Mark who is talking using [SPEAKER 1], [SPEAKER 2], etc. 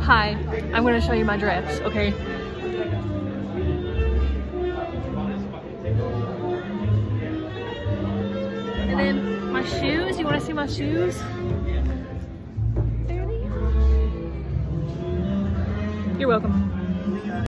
[SPEAKER 1] Hi, I'm gonna show you my dress, okay? And then my shoes, you wanna see my shoes? There they are. You're welcome.